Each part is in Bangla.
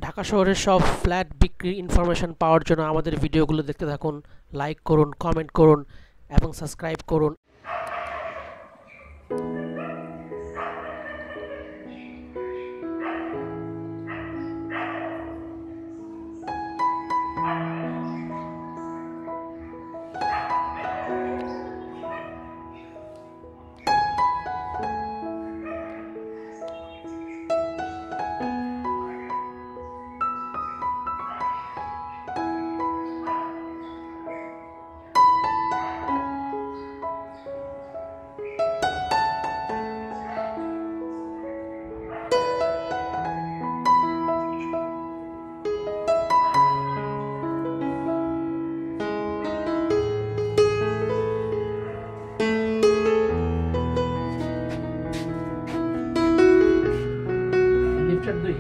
ঢাকা শহরের সব ফ্ল্যাট বিক্রির ইনফরমেশন পাওয়ার জন্য আমাদের ভিডিওগুলো দেখতে থাকুন, লাইক করুন, কমেন্ট করুন এবং সাবস্ক্রাইব করুন। লিফটের 2।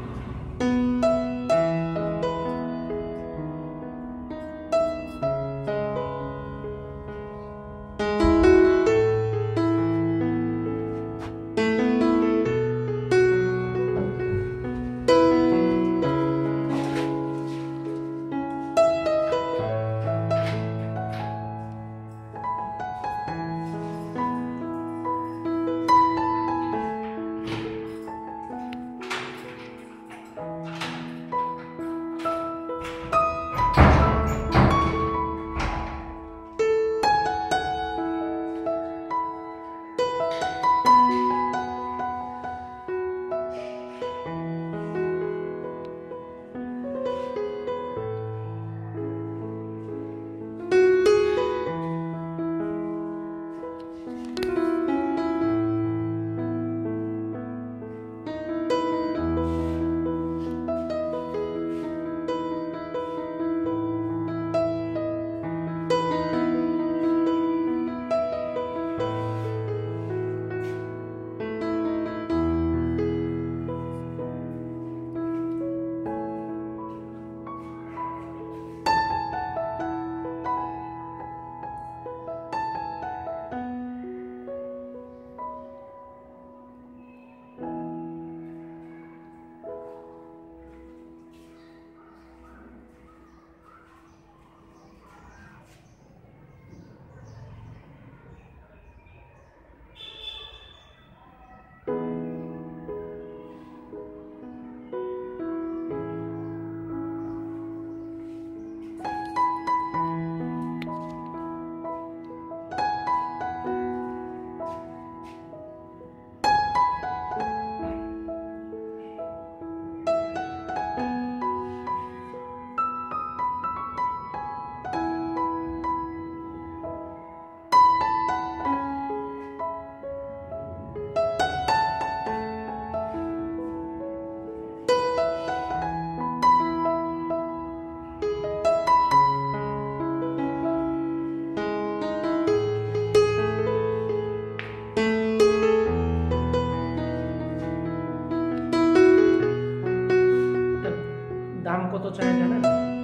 দাম কত চাই জানেন?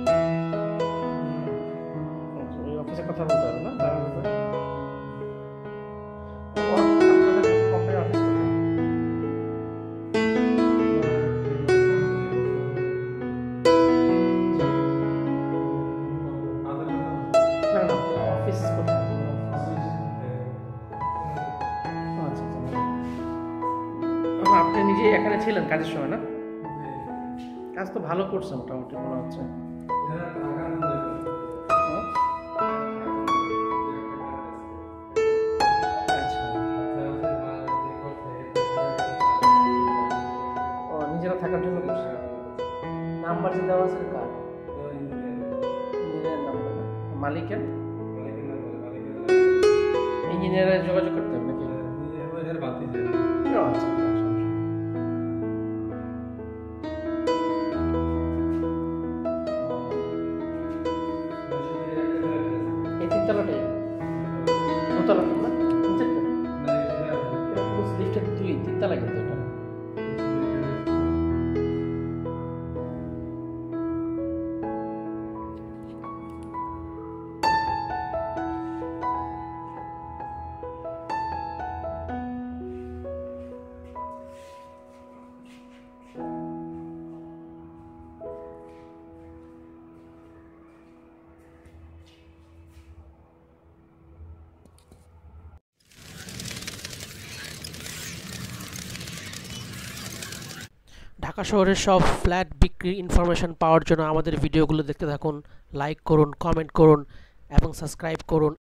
ওই অফিসে কথা বলতে হবে না দামের ব্যাপারে। আপনাদের কোম্পানির অফিস কোথায়? না না, অফিস কোথায়? আচ্ছা আচ্ছা। আপনি নিজে এখানে ছিলেন কাজের সময় না? কাজ তো ভালো করছে মোটামুটি মনে হচ্ছে। ও নিজেরা থাকার জন্য করছে। নাম্বার যে দেওয়া আছে কার? ইঞ্জিনিয়ার নাম্বার না, মালিকের? ইঞ্জিনিয়ারের যোগাযোগ করতে হবে নাকি? আচ্ছা। এই তিনতলাটাই দোতলা না? লিফটের 2 3তলা কিন্তু এটা। ঢাকা শহরের সব ফ্ল্যাট বিক্রির ইনফরমেশন পাওয়ার জন্য আমাদের ভিডিওগুলো দেখতে থাকুন, লাইক করুন, কমেন্ট করুন এবং সাবস্ক্রাইব করুন।